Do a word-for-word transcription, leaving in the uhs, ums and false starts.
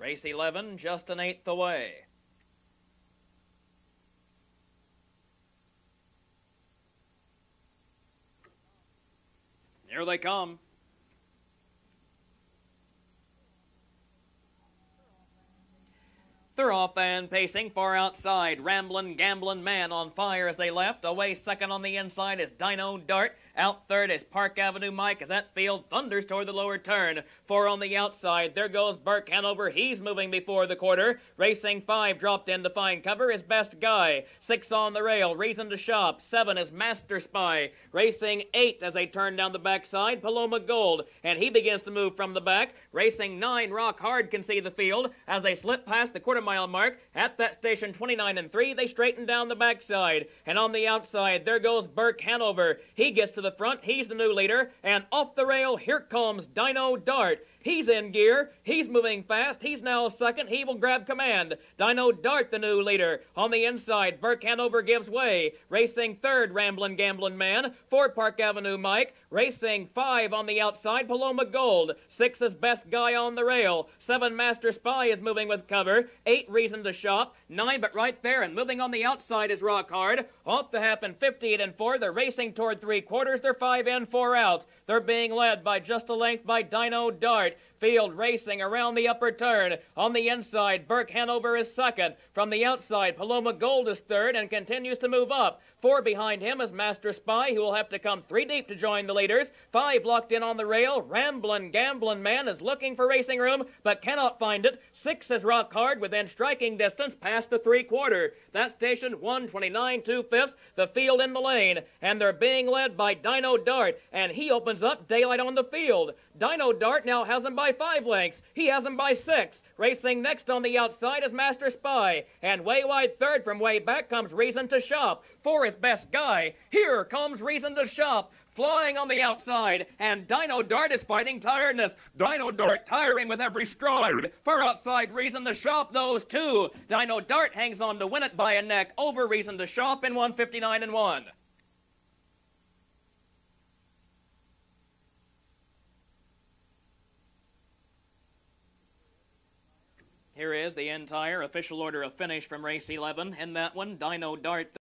Race eleven, just an eighth away. Here they come. They're off and pacing far outside. Ramblin', gamblin' man on fire as they left. Away second on the inside is DYNO Dart. Out third is Park Avenue Mike as that field thunders toward the lower turn. Four on the outside. There goes Burke Hanover. He's moving before the quarter. Racing five dropped in to find cover is Best Guy. Six on the rail. Reason to Shop. Seven is Master Spy. Racing eight as they turn down the backside. Paloma Gold. And he begins to move from the back. Racing nine. Rock Hard can see the field as they slip past the quarter mile mark. At that station twenty-nine and three, they straighten down the backside. And on the outside, there goes Burke Hanover. He gets to the front. He's the new leader. And off the rail, here comes DYNO Dart. He's in gear. He's moving fast. He's now second. He will grab command. DYNO Dart, the new leader. On the inside, Burke Hanover gives way. Racing third, Ramblin' Gamblin' Man. Four, Park Avenue Mike. Racing five on the outside, Paloma Gold. Six is Best Guy on the rail. Seven, Master Spy is moving with cover. Eight, Reason to Shop. Nine, but right there and moving on the outside is Rock Hard. Off the happen, fifty-eight and four. They're racing toward three quarters. They're five in, four out. They're being led by just a length by DYNO Dart. Field racing around the upper turn. On the inside, Burke Hanover is second. From the outside, Paloma Gold is third and continues to move up. Four behind him is Master Spy, who will have to come three deep to join the leaders. Five locked in on the rail. Ramblin' Gamblin' Man is looking for racing room, but cannot find it. Six is Rock Hard within striking distance past the three-quarter. That station, one twenty-nine, two-fifths, the field in the lane. And they're being led by DYNO Dart, and he opens up daylight on the field. DYNO Dart now has him by five lengths. He has him by six. Racing next on the outside is Master Spy. And way wide third from way back comes Reason to Shop. Four is Best Guy. Here comes Reason to Shop. Flying on the outside, and DYNO Dart is fighting tiredness. DYNO Dart tiring with every stride. Far outside, Reason to Shop, those two. DYNO Dart hangs on to win it by a neck over Reason to Shop in one fifty-nine and one. Here is the entire official order of finish from race eleven. In that one, DYNO Dart